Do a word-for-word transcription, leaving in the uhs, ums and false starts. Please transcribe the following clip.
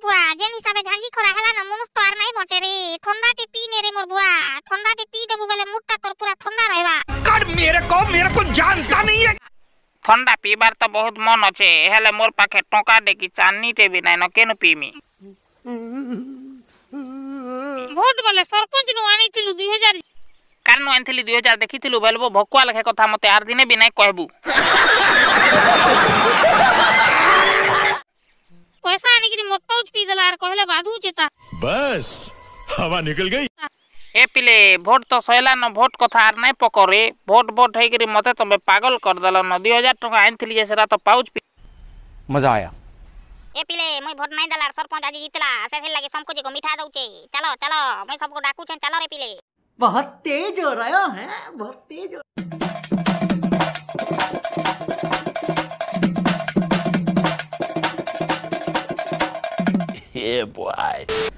बुआ जेन हिसाबे झांझी खरा हला न मनुष्य तो आर नहीं बचे रे ठंडा टी पी ने रे मोर बुआ ठंडा टी पी देबू बेले मुट्टा तोर पूरा ठंडा रहबा कर मेरे को मेरे को जानता नहीं है ठंडा पीबार तो बहुत मन अच्छे हेले मोर पाखे टोका दे कि चांदी ते भी नहीं न केनु पीमी वोट बोले सरपंच नु आनी थिलु दो हज़ार कारनु आनथिली दो हज़ार देखिथिलु बेलबो भकुआ लेखे कथा मते आर दिने भी नहीं कहबू पैसा आनी कि मत पाउच पी देला आर कहले बाधू चेता बस हवा निकल गई ए पिले भोट तो सैला न भोट कथा आर नहीं पकरे भोट भोट है कि मते तमे पागल कर दल न दो हज़ार टका आनथिली जे सेरा तो पाउच पी मजा आया ए पिले मुई भोट नहीं देला सरपंच आज जीतला सेथे लागे समको जी को मिठा दउचे चलो चलो मैं सबको डाकू छन चलो रे पिले बहुत तेज हो रहा है बहुत तेज हो Yeah, boy.